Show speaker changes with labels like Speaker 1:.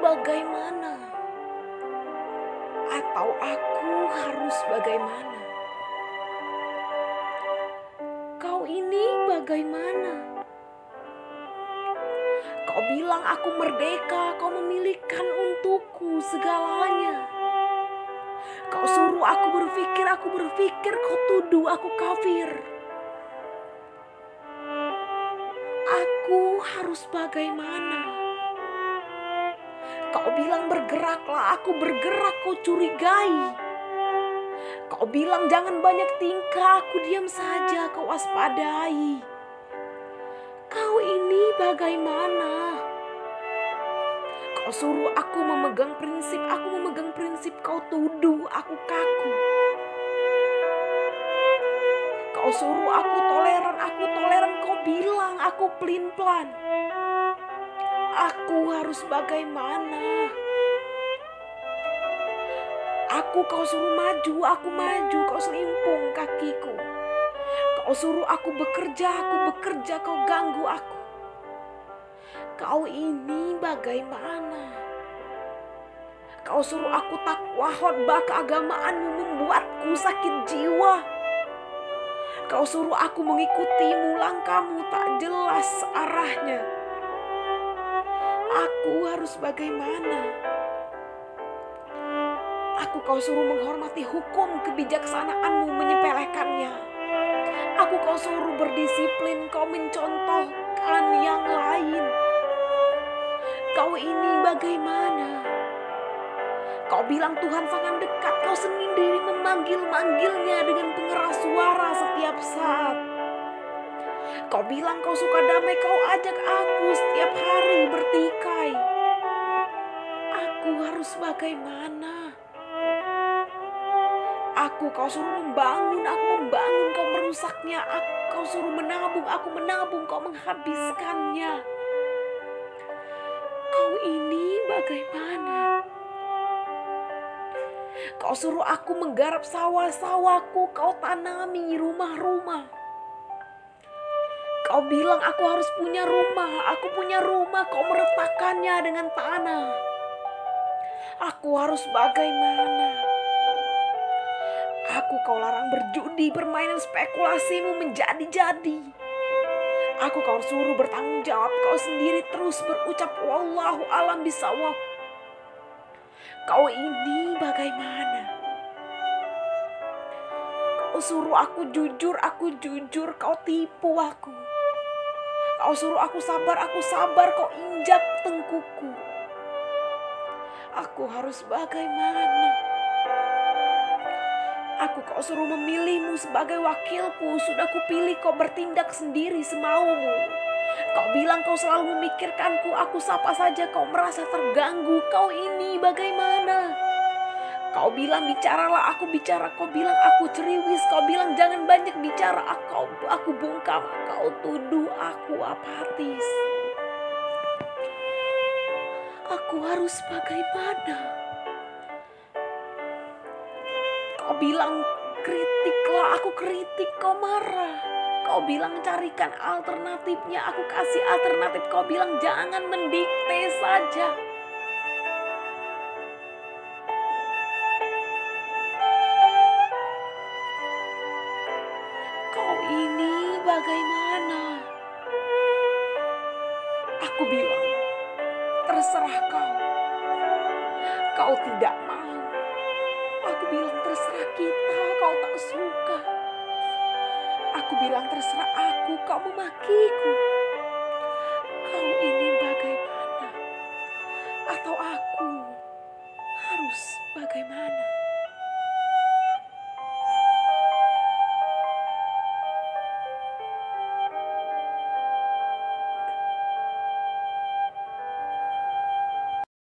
Speaker 1: bagaimana? Atau aku harus bagaimana? Kau ini bagaimana? Kau bilang aku merdeka, kau memilihkan untukku segalanya. Kau suruh aku berpikir, kau tuduh aku kafir. Aku harus bagaimana? Kau bilang bergeraklah, aku bergerak, kau curigai. Kau bilang jangan banyak tingkah, aku diam saja, kau waspadai. Kau ini bagaimana? Kau suruh aku memegang prinsip, kau tuduh aku kaku. Kau suruh aku toleran, kau bilang aku pelin-pelan. Aku harus bagaimana? Kau suruh maju, aku maju, kau selimpung kakiku. Kau suruh aku bekerja, kau ganggu aku. Kau ini bagaimana? Kau suruh aku takwa, khotbah keagamaanmu membuatku sakit jiwa. Kau suruh aku mengikutimu, langkahmu tak jelas arahnya. Aku harus bagaimana? Kau suruh menghormati hukum, kebijaksanaanmu menyepelekannya. Kau suruh berdisiplin, kau mencontohkan yang lain. Kau ini bagaimana? Kau bilang Tuhan sangat dekat, kau sendiri memanggil-manggilnya dengan pengeras suara setiap saat. Kau bilang kau suka damai, kau ajak aku setiap hari bertikai. Aku harus bagaimana? Kau suruh membangun, kau merusaknya. Kau suruh menabung, aku menabung, kau menghabiskannya. Kau ini bagaimana? Kau suruh aku menggarap sawah-sawahku, kau tanami rumah-rumah. Kau bilang aku harus punya rumah, kau meretakannya dengan tanah. Aku harus bagaimana? Kau larang berjudi, permainan spekulasimu menjadi-jadi. Kau suruh bertanggung jawab, kau sendiri terus berucap wallahu alam bisawab. Kau ini bagaimana? Kau suruh aku jujur, kau tipu aku. Kau suruh aku sabar, kau injak tengkuku. Aku harus bagaimana? Kau suruh memilihmu sebagai wakilku, sudah kupilih, kau bertindak sendiri semaumu. Kau bilang kau selalu memikirkanku, aku sapa saja kau merasa terganggu. Kau ini bagaimana? Kau bilang bicaralah, aku bicara. Kau bilang aku ceriwis, kau bilang jangan banyak bicara. Aku bungkam, kau tuduh aku apatis. Aku harus bagaimana? Kau bilang kritiklah, aku kritik, kau marah. Kau bilang carikan alternatifnya, aku kasih alternatif. Kau bilang jangan mendikte saja. Kau ini bagaimana? Aku bilang terserah kau. Kau tidak mau. Aku bilang terserah kita, kau tak suka. Aku bilang terserah aku, kau memakiku. Kau ini bagaimana? Atau aku harus bagaimana?